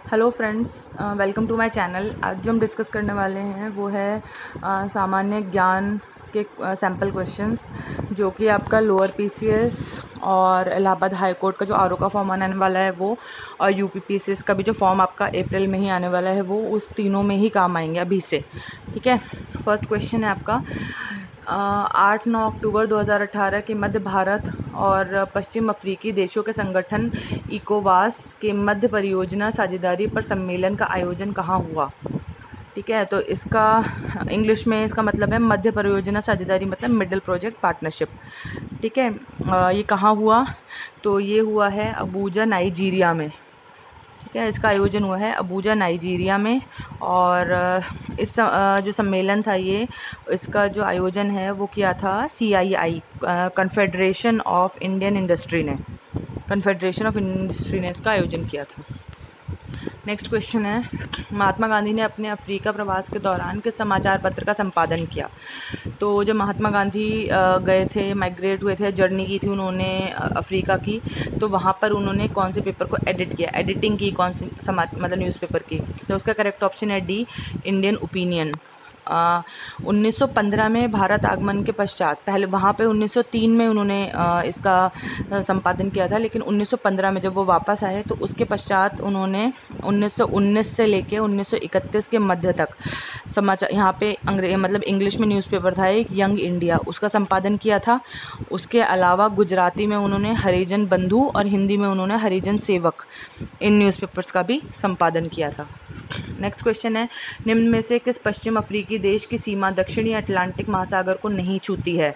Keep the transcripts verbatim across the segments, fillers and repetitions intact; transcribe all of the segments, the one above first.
Hello friends, welcome to my channel. आज जो हम डिस्कस करने वाले हैं वो है uh, सामान्य ज्ञान के सैम्पल क्वेश्चंस, जो कि आपका लोअर पीसीएस और इलाहाबाद हाई कोर्ट का जो आर ओ का फॉर्म आने वाला है वो, और यूपी पीसीएस का भी जो फॉर्म आपका अप्रैल में ही आने वाला है वो, उस तीनों में ही काम आएंगे अभी से। ठीक है, फर्स्ट क्वेश्चन है आपका, आठ नौ अक्टूबर दो हज़ार अठारह के मध्य भारत और पश्चिम अफ्रीकी देशों के संगठन इकोवास के मध्य परियोजना साझेदारी पर सम्मेलन का आयोजन कहाँ हुआ। ठीक है, तो इसका इंग्लिश में इसका मतलब है मध्य परियोजना साझेदारी, मतलब मिडल प्रोजेक्ट पार्टनरशिप। ठीक है, ये कहाँ हुआ, तो ये हुआ है अबूजा, नाइजीरिया में। ठीक है, इसका आयोजन हुआ है अबूजा, नाइजीरिया में। और इस जो सम्मेलन था ये, इसका जो आयोजन है वो किया था C I I, confederation of Indian industry ने कन्फेडरेशन ऑफ इंडस्ट्री ने इसका आयोजन किया था। नेक्स्ट क्वेश्चन है, महात्मा गांधी ने अपने अफ्रीका प्रवास के दौरान किस समाचार पत्र का संपादन किया। तो जब महात्मा गांधी गए थे, माइग्रेट हुए थे, जर्नी की थी उन्होंने अफ्रीका की, तो वहाँ पर उन्होंने कौन से पेपर को एडिट किया, एडिटिंग की कौन सी समाचार मतलब न्यूज़पेपर की। तो उसका करेक्ट ऑप्शन है डी, इंडियन ओपिनियन। उन्नीस सौ पंद्रह में भारत आगमन के पश्चात, पहले वहाँ पे उन्नीस सौ तीन में उन्होंने आ, इसका संपादन किया था, लेकिन उन्नीस सौ पंद्रह में जब वो वापस आए तो उसके पश्चात उन्होंने उन्नीस सौ उन्नीस से लेके उन्नीस सौ इकतीस के मध्य तक समाचार, यहाँ पे अंग्रेजी मतलब इंग्लिश में न्यूज़पेपर था एक, यंग इंडिया, उसका संपादन किया था। उसके अलावा गुजराती में उन्होंने हरिजन बंधु और हिंदी में उन्होंने हरिजन सेवक, इन न्यूज़पेपर्स का भी संपादन किया था। नेक्स्ट क्वेश्चन है, निम्न में से किस पश्चिम अफ्रीकी देश की सीमा दक्षिणी अटलांटिक महासागर को नहीं छूती है।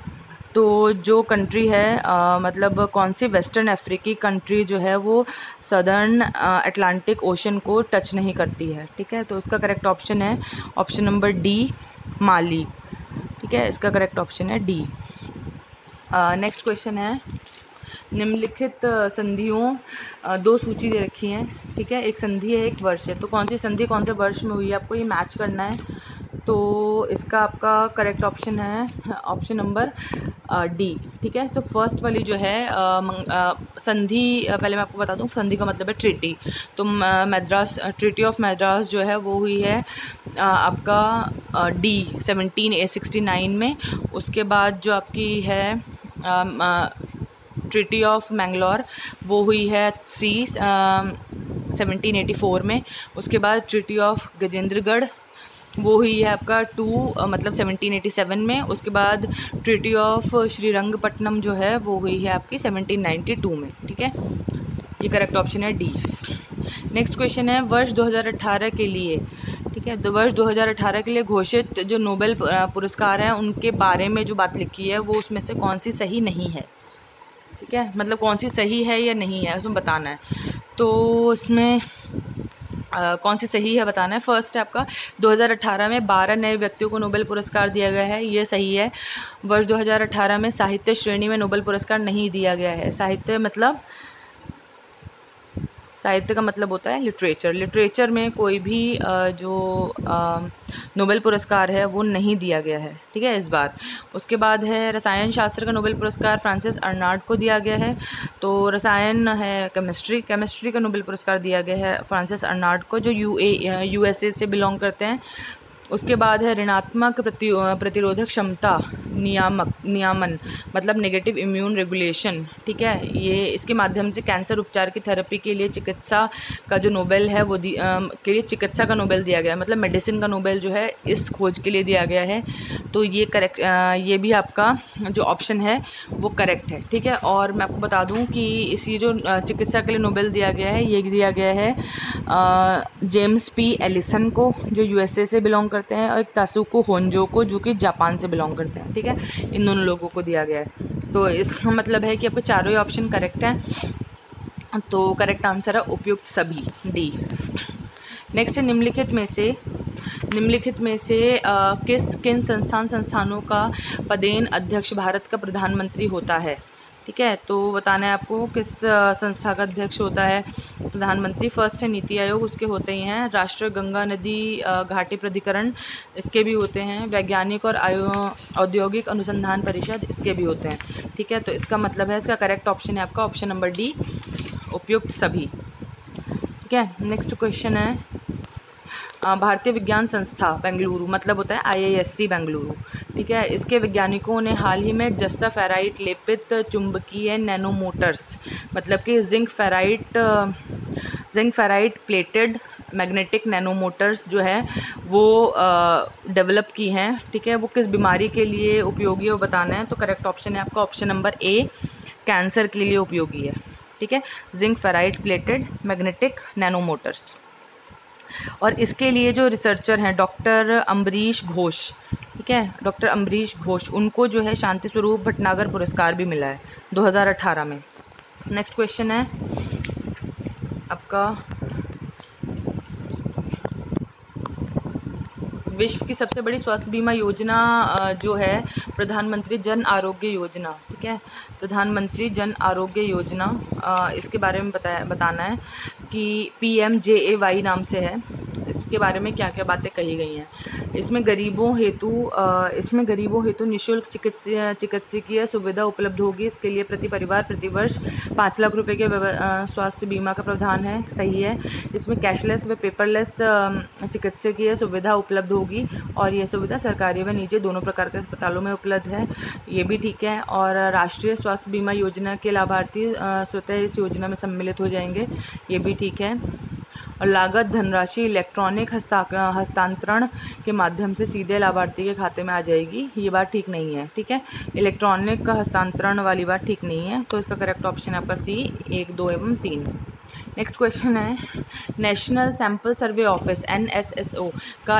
तो जो कंट्री है आ, मतलब कौन सी वेस्टर्न अफ्रीकी कंट्री जो है वो सदर्न अटलांटिक ओशन को टच नहीं करती है। ठीक है, तो इसका करेक्ट ऑप्शन है ऑप्शन नंबर डी, माली। ठीक है, इसका करेक्ट ऑप्शन है डी। नेक्स्ट क्वेश्चन है, निम्नलिखित संधियों, दो सूची दे रखी हैं। ठीक है, एक संधि है, एक वर्ष है, तो कौन सी संधि कौन से वर्ष में हुई है आपको ये मैच करना है। तो इसका आपका करेक्ट ऑप्शन है ऑप्शन नंबर डी। ठीक है, तो फर्स्ट वाली जो है संधि, पहले मैं आपको बता दूं, संधि का मतलब है ट्रीटी। तो मद्रास, ट्रीटी ऑफ मद्रास जो है वो हुई है आ, आपका डी सेवनटीन सिक्सटी नाइन में। उसके बाद जो आपकी है आ, आ, ट्रीटी ऑफ मैंगलोर वो हुई है सी सेवनटीन एटी फोर में। उसके बाद ट्रीटी ऑफ गजेंद्रगढ़ वो हुई है आपका टू मतलब सेवनटीन एटी सेवन में। उसके बाद ट्रीटी ऑफ श्रीरंगपट्टनम जो है वो हुई है आपकी सेवनटीन नाइंटी टू में। ठीक है, ये करेक्ट ऑप्शन है डी। नेक्स्ट क्वेश्चन है, वर्ष दो हज़ार अठारह के लिए, ठीक है, तो वर्ष दो हज़ार अठारह के लिए घोषित जो नोबेल पुरस्कार हैं उनके बारे में जो बात लिखी है वो उसमें से कौन सी सही नहीं है। ठीक है, मतलब कौन सी सही है या नहीं है उसमें बताना है। तो इसमें आ, कौन सी सही है बताना है। फर्स्ट है आपका, दो हज़ार अठारह में बारह नए व्यक्तियों को नोबेल पुरस्कार दिया गया है, ये सही है। वर्ष दो हज़ार अठारह में साहित्य श्रेणी में नोबेल पुरस्कार नहीं दिया गया है। साहित्य मतलब साहित्य का मतलब होता है लिटरेचर। लिटरेचर में कोई भी जो नोबेल पुरस्कार है वो नहीं दिया गया है। ठीक है, इस बार। उसके बाद है रसायन शास्त्र का नोबेल पुरस्कार फ्रांसिस अर्नाल्ड को दिया गया है। तो रसायन है केमिस्ट्री, केमिस्ट्री का नोबेल पुरस्कार दिया गया है फ्रांसिस अर्नाल्ड को, जो यू ए यूएसए से बिलोंग करते हैं। उसके बाद है ऋणात्मक प्रति प्रतिरोधक क्षमता नियामक नियामन, मतलब नेगेटिव इम्यून रेगुलेशन। ठीक है, ये इसके माध्यम से कैंसर उपचार की थेरेपी के लिए चिकित्सा का जो नोबेल है वो दी, आ, के लिए चिकित्सा का नोबेल दिया गया है, मतलब मेडिसिन का नोबेल जो है इस खोज के लिए दिया गया है। तो ये करेक्ट, ये भी आपका जो ऑप्शन है वो करेक्ट है। ठीक है, और मैं आपको बता दूं कि इसी जो चिकित्सा के लिए नोबेल दिया गया है ये दिया गया है आ, जेम्स पी एलिसन को, जो यूएसए से बिलोंग करते हैं, और एक तासुको होंजो को, जो कि जापान से बिलोंग करते हैं। ठीक है, इन दोनों लोगों को दिया गया है। तो इसका मतलब है कि आपके चारों ही ऑप्शन करेक्ट हैं। तो करेक्ट आंसर है उपयुक्त सभी, डी। नेक्स्ट है, निम्नलिखित में से निम्नलिखित में से आ, किस किन संस्थान संस्थानों का पदेन अध्यक्ष भारत का प्रधानमंत्री होता है। ठीक है, तो बताना है आपको किस संस्था का अध्यक्ष होता है प्रधानमंत्री। फर्स्ट है नीति आयोग, उसके होते ही हैं। राष्ट्रीय गंगा नदी घाटी प्राधिकरण, इसके भी होते हैं। वैज्ञानिक और औद्योगिक अनुसंधान परिषद, इसके भी होते हैं। ठीक है, तो इसका मतलब है, इसका करेक्ट ऑप्शन है आपका ऑप्शन नंबर डी, उपयुक्त सभी। ठीक है। नेक्स्ट क्वेश्चन है अ, भारतीय विज्ञान संस्था बेंगलुरु मतलब होता है आई आई एस सी बेंगलुरु, ठीक है। इसके वैज्ञानिकों ने हाल ही में जस्ता फेराइट लेपित चुंबकीय नैनोमोटर्स मतलब कि zinc ferrite zinc ferrite plated magnetic nanomotors जो है वो डेवलप की हैं, ठीक है। वो किस बीमारी के लिए उपयोगी है वो बताना है। तो करेक्ट ऑप्शन है आपका ऑप्शन नंबर ए, कैंसर के लिए उपयोगी है, ठीक है। Zinc ferrite plated magnetic nanomotors. और इसके लिए जो रिसर्चर हैं डॉक्टर अम्बरीश घोष, ठीक है, डॉक्टर अम्बरीश घोष, उनको जो है शांति स्वरूप भटनागर पुरस्कार भी मिला है दो हज़ार अठारह में। नेक्स्ट क्वेश्चन है आपका विश्व की सबसे बड़ी स्वास्थ्य बीमा योजना जो है प्रधानमंत्री जन आरोग्य योजना, ठीक है। प्रधानमंत्री जन आरोग्य योजना, इसके बारे में बताया बताना है कि P M J A Y नाम से है। इसके बारे में क्या क्या बातें कही गई हैं। इसमें गरीबों हेतु इसमें गरीबों हेतु निःशुल्क चिकित्सीय चिकित्सकीय सुविधा उपलब्ध होगी। इसके लिए प्रति परिवार प्रति वर्ष पाँच लाख रुपए के स्वास्थ्य बीमा का प्रावधान है, सही है। इसमें कैशलेस व पेपरलेस चिकित्सकीय सुविधा उपलब्ध होगी और ये सुविधा सरकारी व निजी दोनों प्रकार के अस्पतालों में उपलब्ध है, ये भी ठीक है। और राष्ट्रीय स्वास्थ्य बीमा योजना के लाभार्थी स्वतः इस योजना में सम्मिलित हो जाएंगे, ये भी ठीक है। और लागत धनराशि इलेक्ट्रॉनिक हस्ता हस्तांतरण के माध्यम से सीधे लाभार्थी के खाते में आ जाएगी, ये बात ठीक नहीं है, ठीक है। इलेक्ट्रॉनिक हस्तांतरण वाली बात ठीक नहीं है, तो इसका करेक्ट ऑप्शन है आपका सी, एक, दो एवं तीन। नेक्स्ट क्वेश्चन है national sample survey office N S S O का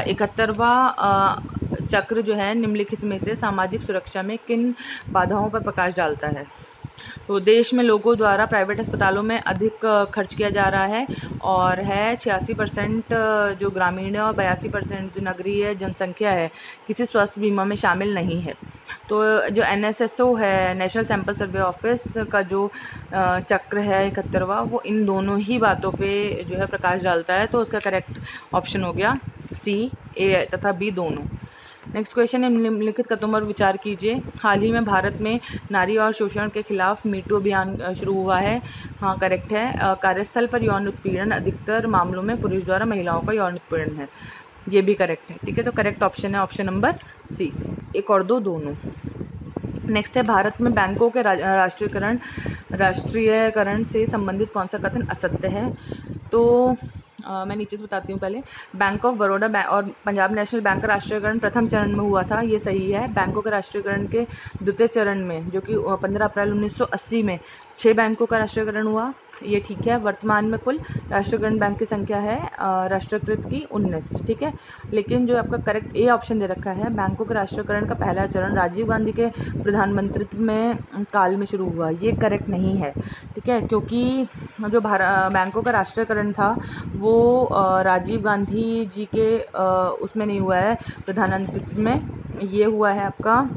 इकहत्तरवां चक्र जो है निम्नलिखित में से सामाजिक सुरक्षा में किन बाधाओं पर प्रकाश डालता है। तो देश में लोगों द्वारा प्राइवेट अस्पतालों में अधिक खर्च किया जा रहा है और है छियासी परसेंट जो ग्रामीण है और बयासी परसेंट जो नगरीय जनसंख्या है किसी स्वास्थ्य बीमा में शामिल नहीं है। तो जो एन एस एस ओ है नेशनल सैंपल सर्वे ऑफिस का जो चक्र है इकहत्तरवां, वो इन दोनों ही बातों पे जो है प्रकाश डालता है, तो उसका करेक्ट ऑप्शन हो गया सी, ए तथा बी दोनों। नेक्स्ट क्वेश्चन है निम्नलिखित कदमों पर विचार कीजिए। हाल ही में भारत में नारी और शोषण के खिलाफ मीटू अभियान शुरू हुआ है, हाँ करेक्ट है। कार्यस्थल पर यौन उत्पीड़न अधिकतर मामलों में पुरुष द्वारा महिलाओं का यौन उत्पीड़न है, ये भी करेक्ट है, ठीक है। तो करेक्ट ऑप्शन है ऑप्शन नंबर सी, एक और दो दोनों। नेक्स्ट है भारत में बैंकों के राष्ट्रीयकरण राष्ट्रीयकरण से संबंधित कौन सा कथन असत्य है। तो Uh, मैं नीचे से बताती हूँ। पहले बैंक ऑफ बड़ौदा बैंक और पंजाब नेशनल बैंक का राष्ट्रीयकरण प्रथम चरण में हुआ था, ये सही है। बैंकों के राष्ट्रीयकरण के द्वितीय चरण में जो कि पंद्रह अप्रैल उन्नीस सौ अस्सी में छः बैंकों का राष्ट्रीयकरण हुआ, ये ठीक है। वर्तमान में कुल राष्ट्रीयकरण बैंक की संख्या है राष्ट्रीयकृत की उन्नीस, ठीक है। लेकिन जो आपका करेक्ट ए ऑप्शन दे रखा है बैंकों के राष्ट्रीयकरण का पहला चरण राजीव गांधी के प्रधानमंत्रित्व में काल में शुरू हुआ, ये करेक्ट नहीं है, ठीक है। क्योंकि जो भारत बैंकों का राष्ट्रीयकरण था वो राजीव गांधी जी के उसमें नहीं हुआ है प्रधानमंत्रित्व में, ये हुआ है आपका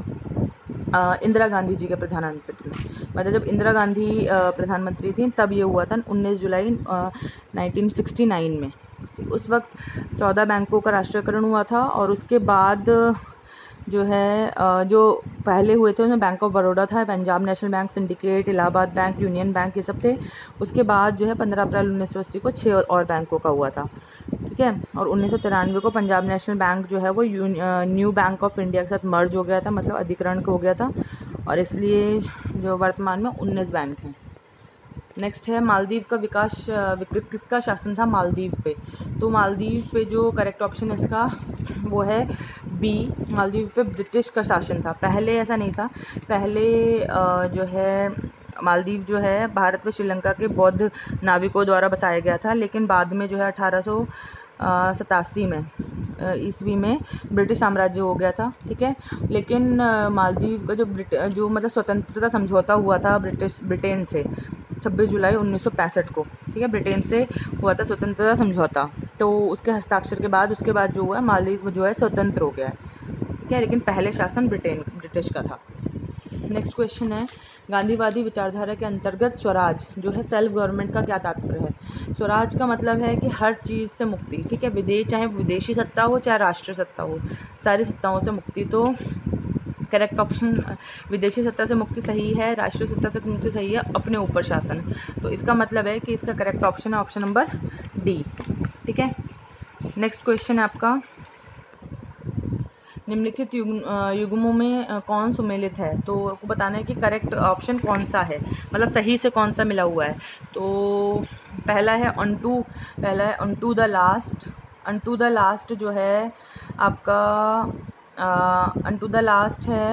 इंदिरा गांधी जी के प्रधानमंत्री में। मतलब जब इंदिरा गांधी प्रधानमंत्री थी तब ये हुआ था उन्नीस जुलाई नाइनटीन सिक्सटी नाइन में। उस वक्त चौदह बैंकों का राष्ट्रीयकरण हुआ था और उसके बाद जो है जो पहले हुए थे उसमें बैंक ऑफ बड़ौदा था, Punjab national bank, syndicate, Allahabad bank, union bank, ये सब थे। उसके बाद जो है पंद्रह अप्रैल उन्नीस सौ अस्सी को छः और बैंकों का हुआ था, ठीक है। और उन्नीस सौ तिरानवे को पंजाब नेशनल बैंक जो है वो न्यू बैंक ऑफ इंडिया के साथ मर्ज हो गया था, मतलब अधिग्रहण हो गया था, और इसलिए जो वर्तमान में उन्नीस बैंक हैं। नेक्स्ट है मालदीव का विकास विकसित किसका शासन था मालदीव पे। तो मालदीव पे जो करेक्ट ऑप्शन है इसका वो है बी, मालदीव पे ब्रिटिश का शासन था। पहले ऐसा नहीं था, पहले जो है मालदीव जो है भारत व श्रीलंका के बौद्ध नाविकों द्वारा बसाया गया था, लेकिन बाद में जो है अठारह सौ सतासी में ईस्वी में ब्रिटिश साम्राज्य हो गया था, ठीक है। लेकिन मालदीव का जो ब्रिट जो मतलब स्वतंत्रता समझौता हुआ था ब्रिटिश ब्रिटेन से छब्बीस जुलाई उन्नीस सौ पैंसठ को, ठीक है, ब्रिटेन से हुआ था स्वतंत्रता समझौता। तो उसके हस्ताक्षर के बाद उसके बाद जो हुआ है मालदीव जो है स्वतंत्र हो गया है, ठीक है। लेकिन पहले शासन ब्रिटेन ब्रिटिश का था। नेक्स्ट क्वेश्चन है गांधीवादी विचारधारा के अंतर्गत स्वराज जो है सेल्फ गवर्नमेंट का क्या तात्पर्य है। स्वराज का मतलब है कि हर चीज़ से मुक्ति, ठीक है, विदेश चाहे विदेशी सत्ता हो चाहे राष्ट्रीय सत्ता हो, सारी सत्ताओं से मुक्ति। तो करेक्ट ऑप्शन विदेशी सत्ता से मुक्ति सही है, राष्ट्रीय सत्ता से मुक्ति सही है, अपने ऊपर शासन। तो इसका मतलब है कि इसका करेक्ट ऑप्शन है ऑप्शन नंबर डी। ठीक है, नेक्स्ट क्वेश्चन है आपका, निम्नलिखित युग्मों में कौन सुमेलित है? तो आपको बताना है कि करेक्ट ऑप्शन कौन सा है, मतलब सही से कौन सा मिला हुआ है। तो पहला है अनटू, पहला है unto the last. Unto the last जो है आपका अनटू द लास्ट है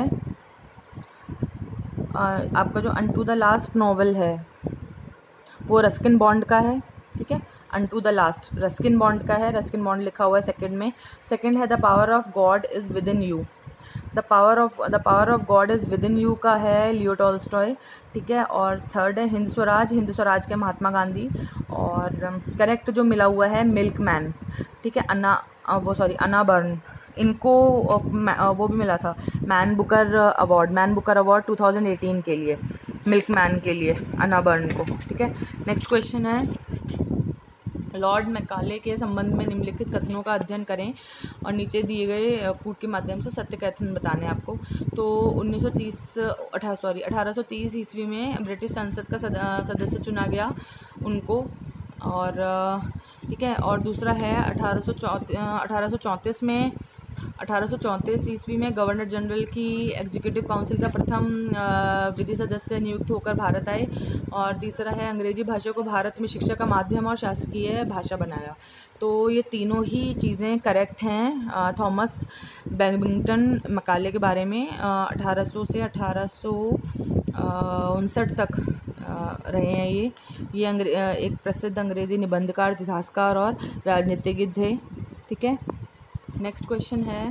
आ, आपका जो अनटू द लास्ट नॉवल है वो रस्किन बॉन्ड का है। ठीक है, unto the last Ruskin Bond का है, रस्किन बॉन्ड लिखा हुआ है सेकंड में। सेकंड है the power of God is with in you, the power of the power of God is with in you का है लियो टॉल्स्टॉय। ठीक है, और थर्ड है हिंद स्वराज, हिंद स्वराज के महात्मा गांधी। और करेक्ट जो मिला हुआ है मिल्कमैन। ठीक है, अन्ना वो सॉरी अन्ना बर्न, इनको वो भी मिला था Man Booker award, Man Booker award two thousand eighteen के लिए, मिल्कमैन के लिए अन्ना बर्न को। ठीक है, नेक्स्ट क्वेश्चन है, लॉर्ड मैकाले के संबंध में निम्नलिखित कथनों का अध्ययन करें और नीचे दिए गए कूट के माध्यम से सत्य कथन बताने आपको। तो उन्नीस सौ तीस अठारह सॉरी अठारह सौ तीस ईस्वी में ब्रिटिश संसद का सदस्य चुना गया उनको। और ठीक है, और दूसरा है अठारह सौ अठारह सौ चौंतीस में अठारह सौ चौंतीस ईस्वी में गवर्नर जनरल की एग्जीक्यूटिव काउंसिल का प्रथम विधि सदस्य नियुक्त होकर भारत आए। और तीसरा है अंग्रेजी भाषा को भारत में शिक्षा का माध्यम और शासकीय भाषा बनाया। तो ये तीनों ही चीज़ें करेक्ट हैं थॉमस बैबिंगटन मैकाले के बारे में। अठारह सौ से अठारह सौ उनसठ तक रहे हैं ये ये अंग्रे एक प्रसिद्ध अंग्रेज़ी निबंधकार, इतिहासकार और राजनीतिज्ञ थे। ठीक है, नेक्स्ट क्वेश्चन है,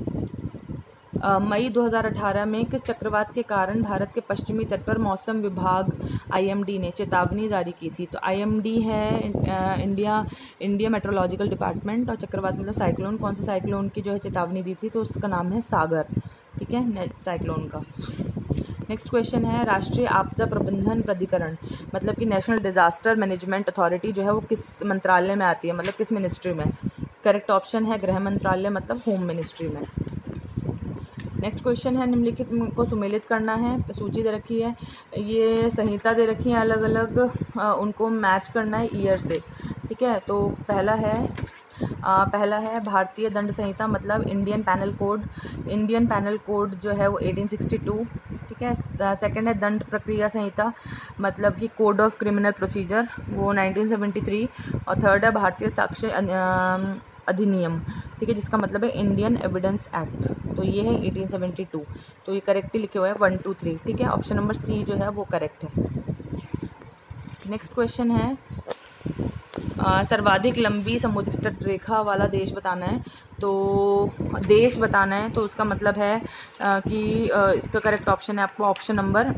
मई दो हज़ार अठारह में किस चक्रवात के कारण भारत के पश्चिमी तट पर मौसम विभाग आई एम डी ने चेतावनी जारी की थी? तो आई एम डी है इंडिया इंडिया मेट्रोलॉजिकल डिपार्टमेंट, और चक्रवात मतलब साइक्लोन। कौन सा साइक्लोन की जो है चेतावनी दी थी? तो उसका नाम है सागर। ठीक है, साइक्लोन का। नेक्स्ट क्वेश्चन है, राष्ट्रीय आपदा प्रबंधन प्राधिकरण मतलब कि नेशनल डिजास्टर मैनेजमेंट अथॉरिटी जो है वो किस मंत्रालय में आती है, मतलब किस मिनिस्ट्री में? करेक्ट ऑप्शन है गृह मंत्रालय मतलब होम मिनिस्ट्री में। नेक्स्ट क्वेश्चन है, निम्नलिखित को सुमेलित करना है, सूची दे रखी है, ये संहिता दे रखी है अलग अलग, उनको मैच करना है ईयर से। ठीक है, तो पहला है आ, पहला है भारतीय दंड संहिता मतलब Indian panel code, Indian panel code जो है वो अठारह सौ बासठ। ठीक है, सेकंड है दंड प्रक्रिया संहिता मतलब कि कोड ऑफ क्रिमिनल प्रोसीजर, वो उन्नीस सौ तिहत्तर। और थर्ड है भारतीय साक्ष्य अधिनियम, ठीक है, जिसका मतलब है इंडियन एविडेंस एक्ट, तो ये है अठारह सौ बहत्तर। तो ये करेक्टली लिखे हुए हैं वन टू थ्री। ठीक है, ऑप्शन नंबर सी जो है वो करेक्ट है। नेक्स्ट क्वेश्चन है, आ, सर्वाधिक लंबी समुद्री तट रेखा वाला देश बताना है। तो देश बताना है, तो उसका मतलब है आ, कि आ, इसका करेक्ट ऑप्शन है आपको ऑप्शन नंबर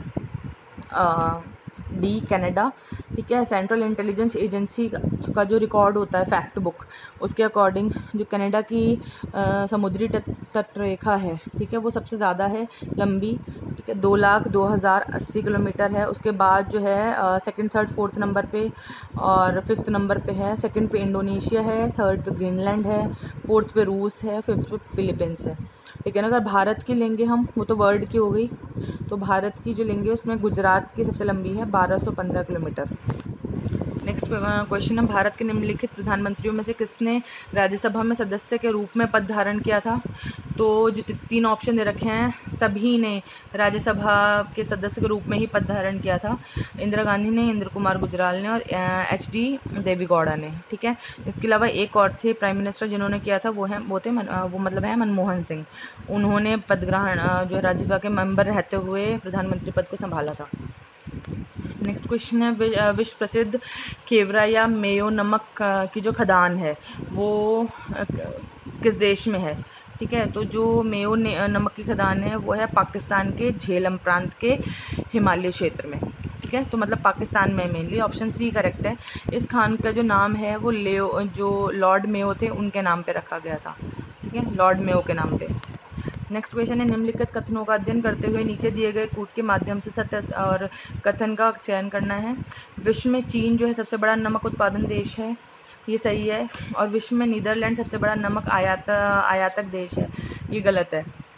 डी कनाडा। ठीक है, सेंट्रल इंटेलिजेंस एजेंसी का जो रिकॉर्ड होता है फैक्ट बुक, उसके अकॉर्डिंग जो कनाडा की आ, समुद्री तट रेखा है, ठीक है, वो सबसे ज़्यादा है लंबी। ठीक है, दो लाख दो हज़ार अस्सी किलोमीटर है। उसके बाद जो है सेकंड थर्ड फोर्थ नंबर पे और फिफ्थ नंबर पे है। सेकंड पे इंडोनेशिया है, थर्ड पे ग्रीनलैंड है, फोर्थ पे रूस है, फिफ्थ पे फिलीपींस है। ठीक है ना, अगर भारत की लेंगे हम, वो तो वर्ल्ड की हो गई, तो भारत की जो लेंगे उसमें गुजरात की सबसे लंबी है बारह सौ पंद्रह किलोमीटर। नेक्स्ट क्वेश्चन है, भारत के निम्नलिखित प्रधानमंत्रियों में से किसने राज्यसभा में सदस्य के रूप में पद धारण किया था? तो जो तीन ऑप्शन दे रखे हैं, सभी ने राज्यसभा के सदस्य के रूप में ही पद धारण किया था। इंदिरा गांधी ने, इंद्र कुमार गुजराल ने और एच डी देवी गौड़ा ने। ठीक है, इसके अलावा एक और थे प्राइम मिनिस्टर जिन्होंने किया था, वो हैं वो थे वो मतलब है मनमोहन सिंह। उन्होंने पद ग्रहण जो है राज्यसभा के मेंबर रहते हुए प्रधानमंत्री पद को संभाला था। नेक्स्ट क्वेश्चन है, विश्व प्रसिद्ध केवरा या मेयो नमक की जो खदान है वो किस देश में है? ठीक है, तो जो मेयो नमक की खदान है वो है पाकिस्तान के झेलम प्रांत के हिमालय क्षेत्र में। ठीक है, तो मतलब पाकिस्तान में मेनली। ऑप्शन सी करेक्ट है। इस खान का जो नाम है वो लेओ जो लॉर्ड मेयो थे उनके नाम पे रखा गया था। ठीक है, लॉर्ड मेयो के नाम पे। नेक्स्ट क्वेश्चन है, निम्नलिखित कथनों का अध्ययन करते हुए नीचे दिए गए कूट के माध्यम से सत्य और कथन का चयन करना है। विश्व में चीन जो है सबसे बड़ा नमक उत्पादन देश है, ये सही है। और विश्व में नीदरलैंड सबसे बड़ा नमक आयात आयातक देश है, ये गलत है।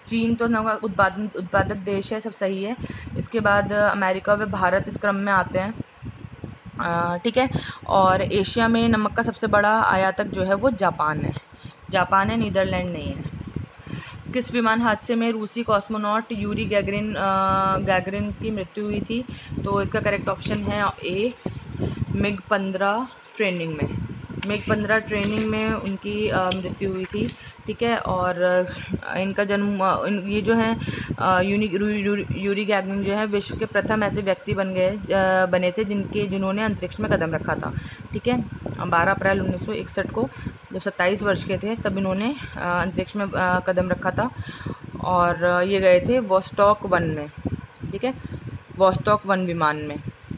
चीन तो नवा उत्पादन उत्पादक देश है, सब सही है। इसके बाद अमेरिका व भारत इस क्रम में आते हैं, ठीक है। और एशिया में नमक का सबसे बड़ा आयातक जो है वो जापान है, जापान है, नीदरलैंड नहीं है। किस विमान हादसे में रूसी कॉस्मोनॉट यूरी गैगरिन गैगरिन की मृत्यु हुई थी? तो इसका करेक्ट ऑप्शन है ए, मिग पंद्रह ट्रेनिंग में, मिग पंद्रह ट्रेनिंग में उनकी मृत्यु हुई थी, ठीक है। और इनका जन्म इन, ये जो है यूनी यूरी गैगरिन जो है विश्व के प्रथम ऐसे व्यक्ति बन गए बने थे जिनके जिन्होंने अंतरिक्ष में कदम रखा था, ठीक है। बारह अप्रैल उन्नीस सौ इकसठ को जब सत्ताईस वर्ष के थे तब इन्होंने अंतरिक्ष में कदम रखा था, और ये गए थे वोस्टॉक वन में, ठीक है, वोस्टॉक वन विमान में।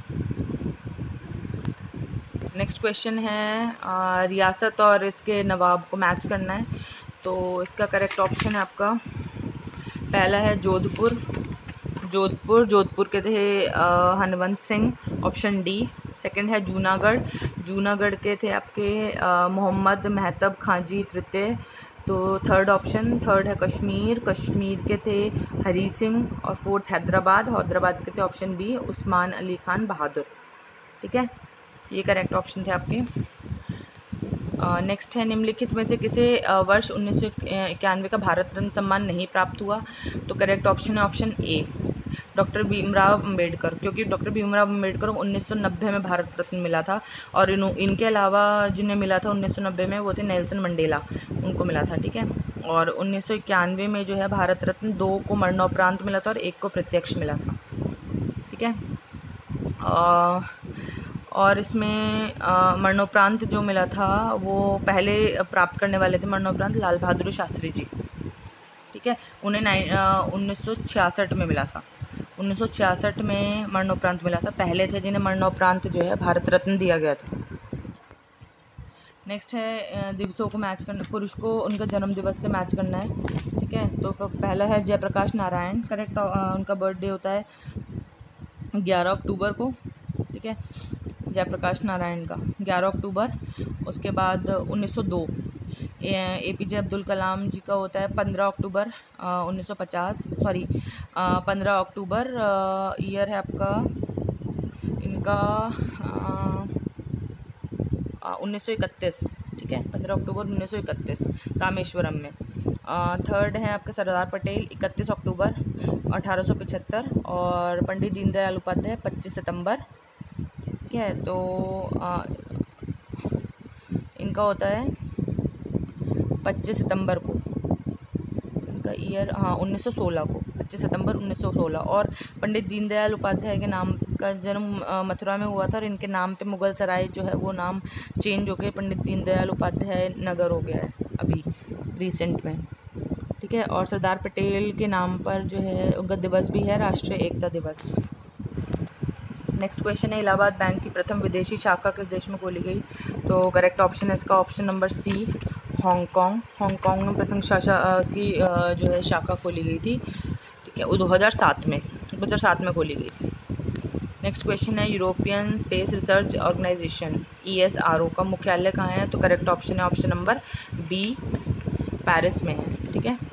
नेक्स्ट क्वेश्चन है आ, रियासत और इसके नवाब को मैच करना है। तो इसका करेक्ट ऑप्शन है आपका पहला है जोधपुर, जोधपुर जोधपुर के थे Hanwant Singh, option D. Second है जूनागढ़, जूनागढ़ के थे आपके मोहम्मद महतब खांजी तृतीय, तो थर्ड ऑप्शन। थर्ड है कश्मीर, कश्मीर के थे हरी सिंह। और फोर्थ हैदराबाद, हैदराबाद के थे ऑप्शन बी उस्मान अली खान बहादुर, ठीक है। ये करेक्ट ऑप्शन थे आपके। नेक्स्ट uh, है निम्नलिखित में से किसे uh, वर्ष उन्नीस सौ इक्यानवे का भारत रत्न सम्मान नहीं प्राप्त हुआ? तो करेक्ट ऑप्शन है option A, doctor Bhimrao Ambedkar, क्योंकि डॉक्टर भीमराव अंबेडकर को उन्नीस सौ नब्बे में भारत रत्न मिला था, और इन इनके अलावा जिन्हें मिला था उन्नीस सौ नब्बे में वो थे नेल्सन मंडेला, उनको मिला था, ठीक है। और उन्नीस सौ इक्यानवे में जो है भारत रत्न दो को मरणोपरांत मिला था और एक को प्रत्यक्ष मिला था, ठीक है। uh, और इसमें मरणोपरांत जो मिला था वो पहले प्राप्त करने वाले थे मरणोपरांत लाल बहादुर शास्त्री जी, ठीक है। उन्हें उन्नीस सौ छियासठ में मिला था, उन्नीस सौ छियासठ में मरणोपरांत मिला था, पहले थे जिन्हें मरणोपरांत जो है भारत रत्न दिया गया था। नेक्स्ट है दिवसों को मैच करना, पुरुष को उनका जन्म दिवस से मैच करना है, ठीक है। तो पहला है जयप्रकाश नारायण, करेक्ट, उनका बर्थडे होता है ग्यारह अक्टूबर को, ठीक है, जयप्रकाश नारायण का ग्यारह अक्टूबर। उसके बाद उन्नीस सौ दो ए पी जे अब्दुल कलाम जी का होता है पंद्रह अक्टूबर उन्नीस सौ पचास, सॉरी पंद्रह अक्टूबर ईयर है आपका इनका उन्नीस सौ इकतीस, ठीक है, पंद्रह अक्टूबर उन्नीस सौ इकतीस रामेश्वरम में। थर्ड है आपके सरदार पटेल इकतीस अक्टूबर अठारह सौ पचहत्तर, और पंडित दीनदयाल उपाध्याय पच्चीस सितंबर, ठीक है। तो आ, इनका होता है पच्चीस सितंबर को, इनका ईयर हाँ उन्नीस सौ सोलह को, पच्चीस सितंबर उन्नीस सौ सोलह। और पंडित दीनदयाल उपाध्याय के नाम का जन्म मथुरा में हुआ था, और इनके नाम पे मुगल सराय जो है वो नाम चेंज हो गया, पंडित दीनदयाल उपाध्याय नगर हो गया है अभी रिसेंट में, ठीक है। और सरदार पटेल के नाम पर जो है उनका दिवस भी है राष्ट्रीय एकता दिवस। नेक्स्ट क्वेश्चन है इलाहाबाद बैंक की प्रथम विदेशी शाखा किस देश में खोली गई? तो करेक्ट ऑप्शन है इसका option number C, Hong Kong, Hong Kong में प्रथम शाखा उसकी जो है शाखा खोली गई थी, ठीक है, वो दो हज़ार सात में दो हज़ार सात में खोली गई थी। नेक्स्ट क्वेश्चन है European space research organisation E S R O का मुख्यालय कहाँ है? तो करेक्ट ऑप्शन है ऑप्शन नंबर बी, पेरिस में है, ठीक है।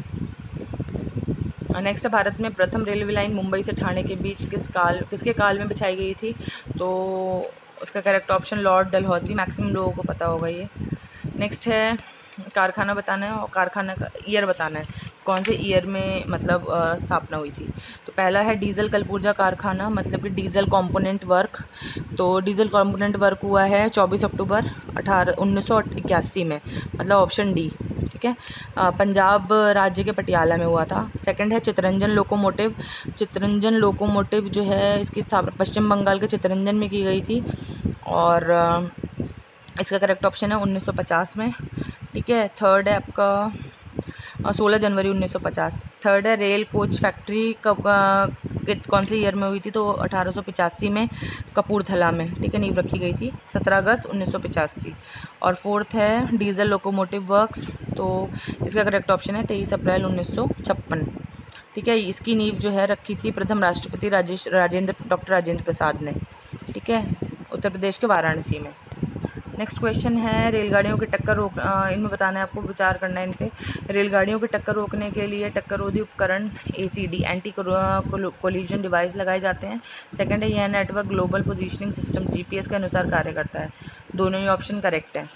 नेक्स्ट भारत में प्रथम रेलवे लाइन मुंबई से ठाणे के बीच किस काल किसके काल में बिछाई गई थी? तो उसका correct option Lord Dalhousie, maximum लोगों को पता होगा ये। नेक्स्ट है कारखाना बताना है, और कारखाना का ईयर बताना है, कौन से ईयर में मतलब स्थापना हुई थी। तो पहला है डीजल कलपुर्जा कारखाना, मतलब कि डीजल कंपोनेंट वर्क। तो डीजल कंपोनेंट वर्क हुआ है चौबीस अक्टूबर अठारह उन्नीस सौ इक्यासी में, मतलब ऑप्शन डी, ठीक है, पंजाब राज्य के पटियाला में हुआ था। सेकंड है चितरंजन लोकोमोटिव, चितरंजन लोकोमोटिव जो है इसकी स्थापना पश्चिम बंगाल के चितरंजन में की गई थी, और इसका करेक्ट ऑप्शन है उन्नीस सौ पचास में, ठीक है। थर्ड है आपका सोलह जनवरी उन्नीस सौ पचास। थर्ड है रेल कोच फैक्ट्री कब कौन से ईयर में हुई थी? तो अठारह सौ पचासी में कपूरथला में, ठीक है, नींव रखी गई थी सत्रह अगस्त उन्नीस सौ पचासी। और फोर्थ है डीजल लोकोमोटिव वर्क्स, तो इसका करेक्ट ऑप्शन है तेईस अप्रैल उन्नीस सौ छप्पन, ठीक है। इसकी नींव जो है रखी थी प्रथम राष्ट्रपति राजेश राजेंद्र डॉक्टर राजेंद्र प्रसाद ने, ठीक है, उत्तर प्रदेश के वाराणसी में। नेक्स्ट क्वेश्चन है रेलगाड़ियों की टक्कर रोक इनमें बताना है आपको, विचार करना है इन पे। रेलगाड़ियों की टक्कर रोकने के लिए टक्कररोधी उपकरण A C D anti collision device लगाए जाते हैं। सेकंड है यह network global positioning system G P S के अनुसार कार्य करता है। दोनों ही ऑप्शन करेक्ट है।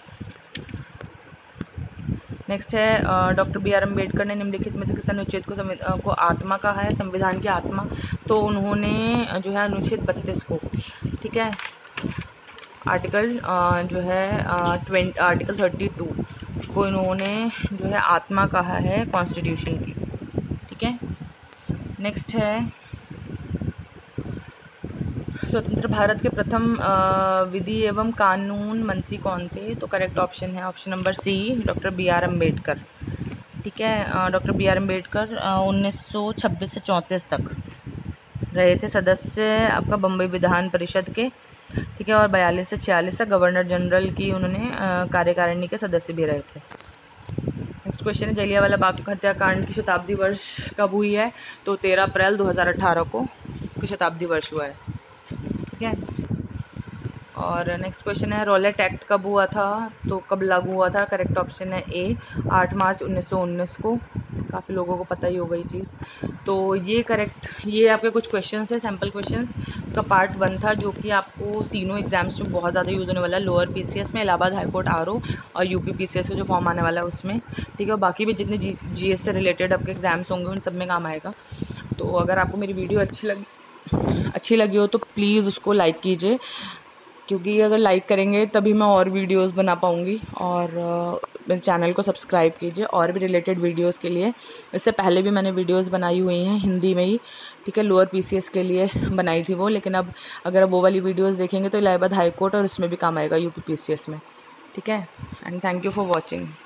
नेक्स्ट है डॉक्टर बी आर अम्बेडकर ने निम्नलिखित में से किस अनुच्छेद को संविधान को आत्मा कहा है, संविधान की आत्मा। तो उन्होंने जो है अनुच्छेद बत्तीस को, ठीक है, आर्टिकल जो है ट्वेंटी आर्टिकल थर्टी टू को इन्होंने जो है आत्मा कहा है कॉन्स्टिट्यूशन की, ठीक है। नेक्स्ट है स्वतंत्र भारत के प्रथम विधि एवं कानून मंत्री कौन थे। तो करेक्ट ऑप्शन है option number C, doctor B R Ambedkar, ठीक है। डॉक्टर बी आर अम्बेडकर उन्नीस सौ छब्बीस से चौंतीस तक रहे थे सदस्य आपका बम्बई विधान परिषद के, ठीक है, और बयालीस से छियालीस तक गवर्नर जनरल की उन्होंने कार्यकारिणी के सदस्य भी रहे थे। नेक्स्ट क्वेश्चन है जलियांवाला बाग हत्याकांड की शताब्दी वर्ष कब हुई है। तो तेरह अप्रैल दो हज़ार अठारह को उसकी शताब्दी वर्ष हुआ है, ठीक है। और नेक्स्ट क्वेश्चन है रॉलेट एक्ट कब हुआ था। तो कब लागू हुआ था, करेक्ट ऑप्शन है ए, आठ मार्च उन्नीस सौ उन्नीस को। काफ़ी लोगों को पता ही होगा ये चीज़। तो ये करेक्ट, ये आपके कुछ क्वेश्चंस है, सैम्पल क्वेश्चंस। उसका पार्ट वन था जो कि आपको तीनों एग्जाम्स में बहुत ज़्यादा यूज़ होने वाला है, लोअर पीसीएस में, इलाहाबाद हाईकोर्ट आरओ और यूपी पीसीएस का जो फॉर्म आने वाला है उसमें, ठीक है। और बाकी भी जितने जी जीएस से रिलेटेड आपके एग्जाम्स होंगे उन सब में काम आएगा। तो अगर आपको मेरी वीडियो अच्छी लगी अच्छी लगी हो तो प्लीज़ उसको लाइक कीजिए, क्योंकि अगर लाइक करेंगे तभी मैं और वीडियोस बना पाऊँगी। और मेरे चैनल को सब्सक्राइब कीजिए और भी रिलेटेड वीडियोस के लिए। इससे पहले भी मैंने वीडियोस बनाई हुई हैं हिंदी में ही, ठीक है, लोअर पीसीएस के लिए बनाई थी वो। लेकिन अब अगर अब वो वाली वीडियोस देखेंगे तो इलाहाबाद हाई कोर्ट और उसमें भी काम आएगा यूपी पीसीएस में, ठीक है। And thank you for watching.